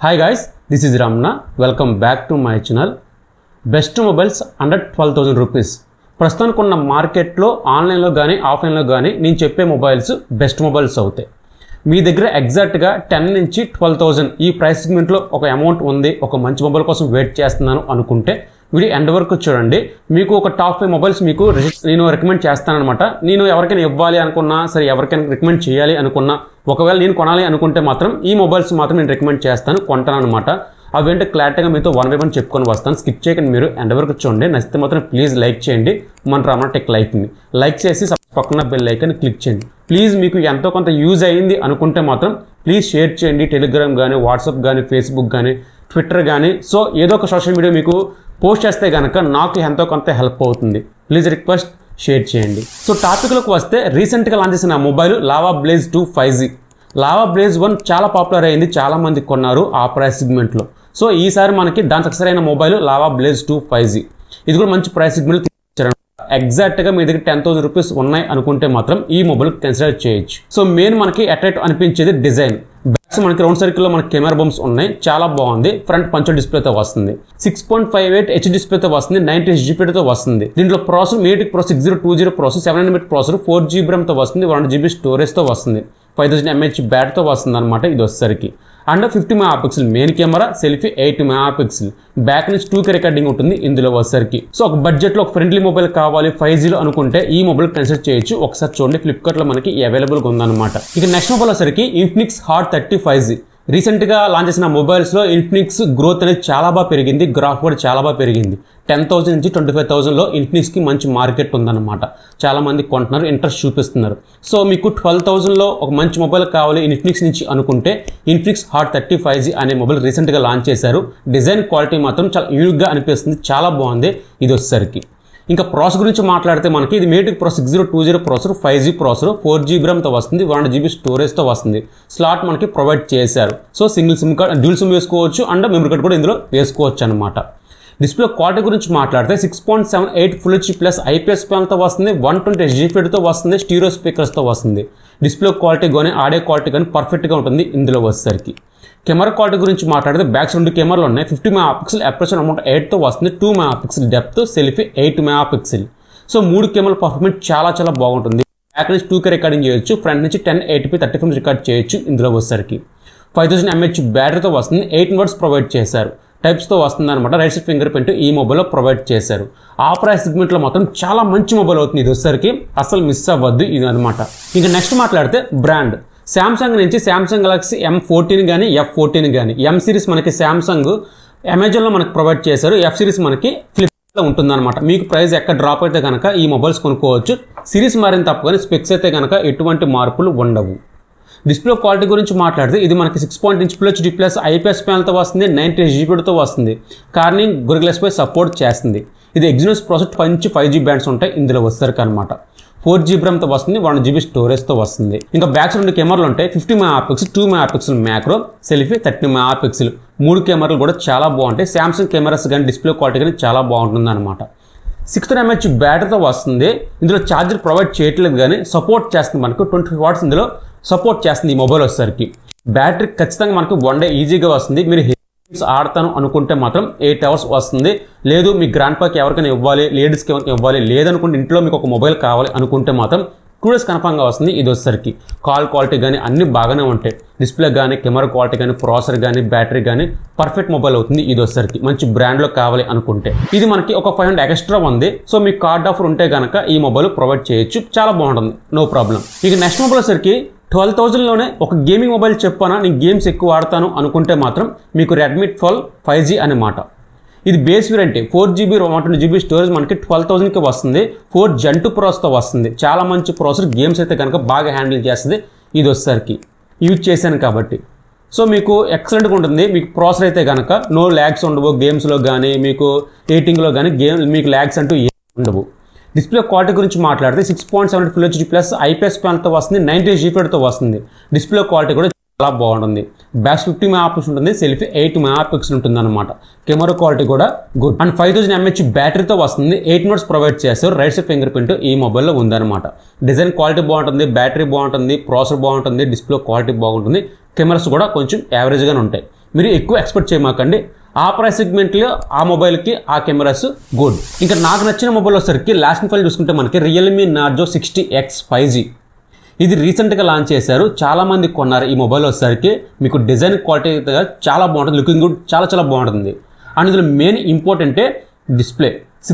Hi guys, this is Ramna. Welcome back to my channel. Best mobiles under 12,000 rupees. ప్రస్తుతానికి ఉన్న మార్కెట్లో ఆన్లైన్లో కానీ ఆఫ్లైన్లో కానీ నేను చెప్పే మొబైల్స్ బెస్ట్ మొబైల్స్ అవుతాయి. మీ దగ్గర ఎగ్జాక్ట్గా 10 నుంచి 12,000 ఈ ప్రైస్ సెగ్మెంట్లో ఒక అమౌంట్ ఉంది, ఒక మంచి మొబైల్ కోసం వెయిట్ చేస్తున్నాను అనుకుంటే వీడియో ఎండ్ వరకు చూడండి. మీకు ఒక టాప్ 5 మొబైల్స్ మీకు నేను రికమెండ్ చేస్తానన్నమాట. నేను ఎవరికైనా ఇవ్వాలి అనుకున్నా సరే, ఎవరికైనా రికమెండ్ చేయాలి అనుకున్నా, ఒకవేళ నేను కొనాలి అనుకుంటే మాత్రం ఈ మొబైల్స్ మాత్రం నేను రికమెండ్ చేస్తాను, కొంటాను అనమాట. అవేంటి క్లారిటీగా మీతో వన్ బై వన్ చెప్పుకొని వస్తాను. స్కిప్ చేయకండి, మీరు ఎండ్ వరకు చూడండి. నచ్చితే మాత్రం ప్లీజ్ లైక్ చేయండి. మన రామణ టెక్ లైఫ్ని లైక్ చేసి పక్కన బెల్ ఐకాన్ క్లిక్ చేయండి. ప్లీజ్ మీకు ఎంతో కొంత యూజ్ అయ్యింది అనుకుంటే మాత్రం ప్లీజ్ షేర్ చేయండి. టెలిగ్రామ్ కానీ, వాట్సాప్ కానీ, ఫేస్బుక్ కానీ, ట్విట్టర్ కానీ, సో ఏదో ఒక సోషల్ మీడియా మీకు పోస్ట్ చేస్తే కనుక నాకు ఎంతో కొంత హెల్ప్ అవుతుంది. ప్లీజ్ రిక్వెస్ట్ షేర్ చేయండి. సో టాపిక్లోకి వస్తే రీసెంట్గా లాంచ్ చేసిన mobile Lava Blaze 2 5G. Lava Blaze 1 చాలా పాపులర్ అయింది, చాలా మంది కొన్నారు ఆ ప్రైస్ సెగ్మెంట్లో. సో ఈసారి మనకి దాని సక్సెస్ అయిన మొబైల్ లావా బ్లేజ్ 2 5G. ఇది కూడా మంచి ప్రైస్ సెగ్మెంట్ తీసుకొచ్చారు. ఎగ్జాక్ట్గా మీ దగ్గర 10,000 రూపీస్ ఉన్నాయి అనుకుంటే మాత్రం ఈ మొబైల్ కన్సిడర్ చేయొచ్చు. సో మెయిన్ మనకి అట్రాక్ట్ అనిపించేది డిజైన్. బ్యాక్స్ మనకి రౌండ్ సర్కిల్లో మనకి కెమెరా బంప్స్ ఉన్నాయి, చాలా బాగుంది. ఫ్రంట్ పంచ్ డిస్ప్లేతో వస్తుంది, 6.58 హెచ్ డిస్ప్లేతో వస్తుంది, 90 జీబీతో వస్తుంది. దీంట్లో processor MediaTek pro 6020 processor, 7nm processor, 4GB ర్యామ్తో వస్తుంది, 1GB స్టోరేజ్తో వస్తుంది, 5000 mAh బ్యాటరీతో వస్తుంది అనమాట. ఇది వచ్చేసరికి and 50 megapixel main camera, selfie 8 megapixel, back నుంచి 2K రికార్డింగ్ ఉంటుంది ఇందులో వచ్చేసరికి. సో ఒక బడ్జెట్లో ఒక ఫ్రెండ్లీ మొబైల్ కావాలి 5Gలో అనుకుంటే ఈ మొబైల్ కన్సిడర్ చేయొచ్చు. ఒకసారి చూడండి, ఫ్లిప్కార్ట్లో మనకి అవైలబుల్గా ఉందన్నమాట. ఇక నెక్స్ట్ మొబైల్ వచ్చేసరికి ఇన్ఫినిక్స్ హాట్ 30 5G. రీసెంట్గా లాంచ్ చేసిన మొబైల్స్లో ఇన్ఫినిక్స్ గ్రోత్ అనేది చాలా బాగా పెరిగింది, గ్రాఫ్ కూడా చాలా బాగా పెరిగింది. 10,000 నుంచి 25,000లో ఇన్ఫినిక్స్కి మంచి మార్కెట్ ఉందన్నమాట. చాలా మంది కొంటున్నారు, ఇంట్రెస్ట్ చూపిస్తున్నారు. సో మీకు 12,000లో ఒక మంచి మొబైల్ కావాలి ఇన్ఫినిక్స్ నుంచి అనుకుంటే ఇన్ఫినిక్స్ హాట్ 30 5G అనే మొబైల్ రీసెంట్గా లాంచ్ చేశారు. డిజైన్ క్వాలిటీ మాత్రం చాలా యూనిక్గా అనిపిస్తుంది, చాలా బాగుంది ఇది వచ్చేసరికి. ఇంకా ప్రాసెస్ గురించి మాట్లాడితే మనకి ఇది MediaTek pro 6020 processor, 5G processor, 4GB ర్యామ్తో వస్తుంది, 1GB స్టోరేజ్తో వస్తుంది. స్లాట్ మనకి ప్రొవైడ్ చేశారు. So single SIM card, dual SIM వేసుకోవచ్చు అండ్ మెమరీ కార్డ్ కూడా ఇందులో వేసుకోవచ్చు అనమాట. డిస్ప్లే క్వాలిటీ గురించి మాట్లాడితే 6.78 ఫుల్ హెచ్డీ ప్లస్ ఐపీఎస్ ప్యానల్తో వస్తుంది, 120 హెచ్డీతో వస్తుంది, స్టీరియో స్పీకర్స్తో వస్తుంది. డిస్ప్లే క్వాలిటీ కానీ ఆడియో క్వాలిటీ కానీ పర్ఫెక్ట్గా ఉంటుంది ఇందులో వచ్చేసరికి. కెమెరా క్వాలిటీ గురించి మాట్లాడితే బ్యాక్స్ 2 కెమెరాలు ఉన్నాయి. 50 మెగాపిక్సెల్ అపర్చర్ అమౌంట్ 8తో వస్తుంది, 2 megapixel depth, selfie 8 megapixel. So 3 camera performance చాలా బాగుంటుంది. బ్యాక్ నుంచి 2K రికార్డింగ్ చేయొచ్చు, ఫ్రంట్ నుంచి 1080p 30 frames రికార్డ్ చేయొచ్చు ఇందులో వచ్చేసరికి. 5000 mAh బ్యాటరీతో వస్తుంది, 8 వాట్స్ ప్రొవైడ్ చేశారు. టైప్స్తో వస్తుంది అనమాట. రైట్ సైడ్ ఫింగర్ ప్రింట్ ఈ మొబైల్లో ప్రొవైడ్ చేశారు. ఆ ప్రైస్ సెగ్మెంట్లో మాత్రం చాలా మంచి మొబైల్ అవుతుంది ఇది వచ్చేసరికి, అసలు మిస్ అవ్వద్దు ఇది అనమాట. ఇంకా నెక్స్ట్ మాట్లాడితే బ్రాండ్ శాంసంగ్ నుంచి శాంసంగ్ గెలాక్సీ M14 కానీ F14 కానీ. M సిరీస్ మనకి శాంసంగ్ అమెజాన్లో మనకి ప్రొవైడ్ చేశారు, F సిరీస్ మనకి ఫ్లిప్కార్ట్లో ఉంటుందన్నమాట. మీకు ప్రైస్ ఎక్కడ డ్రాప్ అయితే కనుక ఈ మొబైల్స్ కొనుక్కోవచ్చు. సిరీస్ మారిన తప్ప కానీ స్పెక్స్ అయితే కనుక ఎటువంటి మార్పులు ఉండవు. డిస్ప్లే క్వాలిటీ గురించి మాట్లాడితే ఇది మనకి 6.8 ఫుల్ హెచ్డీ ప్లస్ ఐపీఎస్ ప్యానల్తో వస్తుంది, 90 జీబీతో వస్తుంది, కార్నింగ్ గొరిల్లా గ్లాస్ సపోర్ట్ చేస్తుంది. ఇది ఎగ్జినోస్ ప్రాసెసర్ 5 నుంచి 5G బ్యాండ్స్ ఉంటాయి ఇందులో వచ్చేసరికి అనమాట. 4GB ర్యామ్తో వస్తుంది, 1GB స్టోరేజ్తో వస్తుంది. ఇంకా బ్యాక్స్ 2 కెమెరాలు ఉంటాయి, 50 megapixel, 2 megapixel macro, selfie 30 megapixel. 3 కెమెరాలు కూడా చాలా బాగుంటాయి. శాంసంగ్ కెమెరాస్ కానీ డిస్ప్లే క్వాలిటీ కానీ చాలా బాగుంటుంది అనమాట. 600 mAh బ్యాటరీతో వస్తుంది. ఇందులో ఛార్జర్ ప్రొవైడ్ చేయట్లేదు కానీ సపోర్ట్ చేస్తుంది, మనకు 20 వాట్స్ ఇందులో సపోర్ట్ చేస్తుంది ఈ మొబైల్ వచ్చేసరికి. బ్యాటరీ ఖచ్చితంగా మనకు 1 డే ఈజీగా వస్తుంది. మీరు ఆడతాను అనుకుంటే మాత్రం 8 hours వస్తుంది. లేదు మీ గ్రాండ్ పాకి ఎవరికైనా ఇవ్వాలి, లేడీస్కి ఎవరికి ఇవ్వాలి, లేదనుకుంటే ఇంట్లో మీకు ఒక మొబైల్ కావాలి అనుకుంటే మాత్రం 2 days కన్ఫర్మ్గా వస్తుంది ఇది వచ్చేసరికి. కాల్ క్వాలిటీ కానీ అన్నీ బాగానే ఉంటాయి. డిస్ప్లే కానీ, కెమెరా క్వాలిటీ కానీ, ప్రాసెసర్ కానీ, బ్యాటరీ కానీ పర్ఫెక్ట్ మొబైల్ అవుతుంది ఇది వచ్చేసరికి. మంచి బ్రాండ్లో కావాలి అనుకుంటే ఇది మనకి ఒక 500 ఎక్స్ట్రా ఉంది. సో మీకు కార్డ్ ఆఫర్ ఉంటే కనుక ఈ మొబైల్ ప్రొవైడ్ చేయొచ్చు, చాలా బాగుంటుంది, నో ప్రాబ్లం. ఇక నెక్స్ట్ మొబైల్ వచ్చేసరికి 12,000లోనే ఒక గేమింగ్ మొబైల్ చెప్పానా, నేను గేమ్స్ ఎక్కువ ఆడతాను అనుకుంటే మాత్రం మీకు రెడ్మీ 12 5G అన్నమాట. ఇది base variant, 4GB 120GB storage మనకి 12,000కి వస్తుంది, 4 Gen 2 ప్రాసెస్తో వస్తుంది. చాలా మంచి ప్రాసెసర్, గేమ్స్ అయితే కనుక బాగా హ్యాండిల్ చేస్తుంది ఇది వచ్చేసరికి. యూజ్ చేశాను కాబట్టి సో మీకు ఎక్సలెంట్గా ఉంటుంది. మీకు ప్రాసెసర్ అయితే కనుక నో ల్యాగ్స్ ఉండవు, గేమ్స్లో కానీ మీకు ఎడిటింగ్లో కానీ మీకు ల్యాగ్స్ అంటూ ఏం ఉండవు. డిస్ప్లే క్వాలిటీ గురించి మాట్లాడితే 6.7 ఫుల్ హెచ్డీ ప్లస్ ఐపీఎస్ ప్యానల్తో వస్తుంది, 90 జీబీతో వస్తుంది. డిస్ప్లే క్వాలిటీ కూడా చాలా బాగుంటుంది. బ్యాక్ 50 మెగాపిక్సెల్ ఉంటుంది, సెల్ఫీ 8 మెగాపిక్సెల్ ఉంటుంది అనమాట. కెమెరా క్వాలిటీ కూడా గుడ్ అండ్ 5000 mAh బ్యాటరీతో వస్తుంది, 8 వాట్స్ ప్రొవైడ్ చేస్తారు. రైట్ సైడ్ ఫింగర్ ప్రింట్ ఈ మొబైల్లో ఉందన్నమాట. డిజైన్ క్వాలిటీ బాగుంటుంది, బ్యాటరీ బాగుంటుంది, ప్రాసెసర్ బాగుంటుంది, డిస్ప్లే క్వాలిటీ బాగుంటుంది, కెమెరాస్ కూడా కొంచెం యావరేజ్గానే ఉంటాయి. మీరు ఎక్కువ ఎక్స్పెక్ట్ చేయమాకండి. ఆ ప్రైస్ సెగ్మెంట్లో ఆ మొబైల్కి ఆ కెమెరాస్ గుడ్. ఇంకా నాకు నచ్చిన మొబైల్ వచ్చేసరికి లాస్ట్ ఫైల్ చూసుకుంటే మనకి రియల్మీ నార్జో 60X 5G. ఇది రీసెంట్గా లాంచ్ చేశారు. చాలామంది కొన్నారు ఈ మొబైల్ వచ్చేసరికి. మీకు డిజైన్ క్వాలిటీ చాలా బాగుంటుంది, లుకింగ్ గుడ్ చాలా బాగుంటుంది. అండ్ ఇందులో మెయిన్ ఇంపార్టెంటే display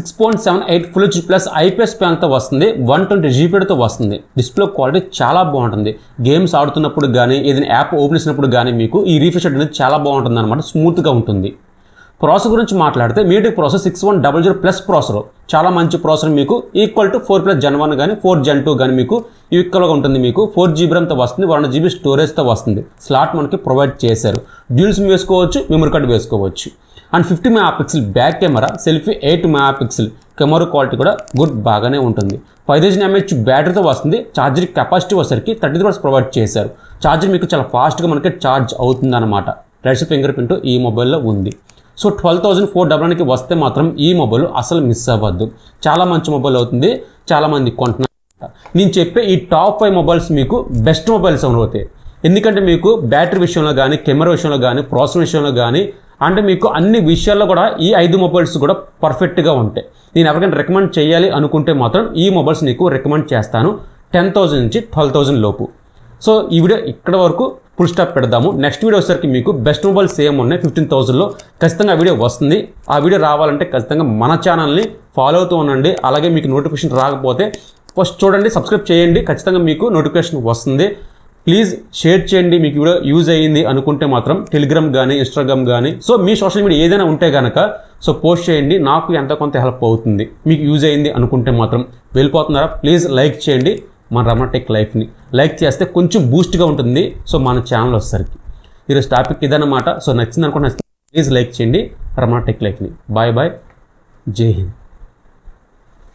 6.78 full HD plus IPS ప్యాన్తో వస్తుంది, 120 జీబీతో వస్తుంది. డిస్ప్లే క్వాలిటీ చాలా బాగుంటుంది. గేమ్స్ ఆడుతున్నప్పుడు కానీ ఏదైనా యాప్ ఓపెన్ చేసినప్పుడు కానీ మీకు ఈ రిఫ్రెష్ అనేది చాలా బాగుంటుంది అనమాట, స్మూత్గా ఉంటుంది. ప్రాసెసర్ గురించి మాట్లాడితే మీడియాటెక్ ప్రాసెసర్ 6100 ప్లస్ ప్రాసెసర్ చాలా మంచి ప్రాసెసర్. మీకు ఈక్వల్ టు 4 ప్లస్ Gen 1 కానీ 4 Gen 2 కానీ మీకు ఈక్వల్గా ఉంటుంది. మీకు 4 GB ర్యామ్తో వస్తుంది, 100 GB స్టోరేజ్తో వస్తుంది. స్లాట్ మనకి ప్రొవైడ్ చేశారు. డ్యూల్ సిమ్ వేసుకోవచ్చు, మెమరీ కార్డు వేసుకోవచ్చు. And 50 megapixel back camera, selfie 8 megapixel. Camera quality కూడా గుడ్ బాగానే ఉంటుంది. 5000 mAh బ్యాటరీతో వస్తుంది. ఛార్జర్ కెపాసిటీ వచ్చేసరికి 33 watts ప్రొవైడ్ చేశారు. ఛార్జర్ మీకు చాలా ఫాస్ట్గా మనకి ఛార్జ్ అవుతుంది అనమాట. రైట్ సైడ్ ఫింగర్ ప్రింట్ ఈ మొబైల్లో ఉంది. సో 12,499కి వస్తే మాత్రం ఈ మొబైల్ అసలు మిస్ అవ్వద్దు. చాలా మంచి మొబైల్ అవుతుంది, చాలామంది కొంటున్నారు. నేను చెప్పే ఈ టాప్ 5 మొబైల్స్ మీకు బెస్ట్ మొబైల్స్ అవుతాయి. ఎందుకంటే మీకు బ్యాటరీ విషయంలో కానీ, కెమెరా విషయంలో కానీ, ప్రాసెసర్ విషయంలో కానీ, అంటే మీకు అన్ని విషయాల్లో కూడా ఈ 5 మొబైల్స్ కూడా పర్ఫెక్ట్గా ఉంటాయి. నేను ఎవరికైనా రికమెండ్ చేయాలి అనుకుంటే మాత్రం ఈ మొబైల్స్ నీకు రికమెండ్ చేస్తాను 10,000 నుంచి 12,000 లోపు. సో ఈ వీడియో ఇక్కడ వరకు ఫుల్ స్టాప్ పెడదాము. నెక్స్ట్ వీడియో వచ్చేసరికి మీకు బెస్ట్ మొబైల్స్ ఏమున్నాయి 15,000లో ఖచ్చితంగా ఆ వీడియో వస్తుంది. ఆ వీడియో రావాలంటే ఖచ్చితంగా మన ఛానల్ని ఫాలో అవుతూ ఉండండి. అలాగే మీకు నోటిఫికేషన్ రాకపోతే ఫస్ట్ చూడండి, సబ్స్క్రైబ్ చేయండి, ఖచ్చితంగా మీకు నోటిఫికేషన్ వస్తుంది. ప్లీజ్ షేర్ చేయండి. మీకు వీడియో యూజ్ అయ్యింది అనుకుంటే మాత్రం టెలిగ్రామ్ కానీ, ఇన్స్టాగ్రామ్ కానీ, సో మీ సోషల్ మీడియా ఏదైనా ఉంటే కనుక సో పోస్ట్ చేయండి. నాకు ఎంత కొంత హెల్ప్ అవుతుంది. మీకు యూజ్ అయ్యింది అనుకుంటే మాత్రం వెళ్ళిపోతున్నారా, ప్లీజ్ లైక్ చేయండి. మన రమణ టెక్ లైఫ్ని లైక్ చేస్తే కొంచెం బూస్ట్గా ఉంటుంది. సో మన ఛానల్ వచ్చేసరికి ఈరోజు టాపిక్ ఇదన్నమాట. సో నచ్చింది అనుకుంటే ప్లీజ్ లైక్ చేయండి రమణ టెక్ లైఫ్ని. బాయ్ బాయ్, జై హింద్.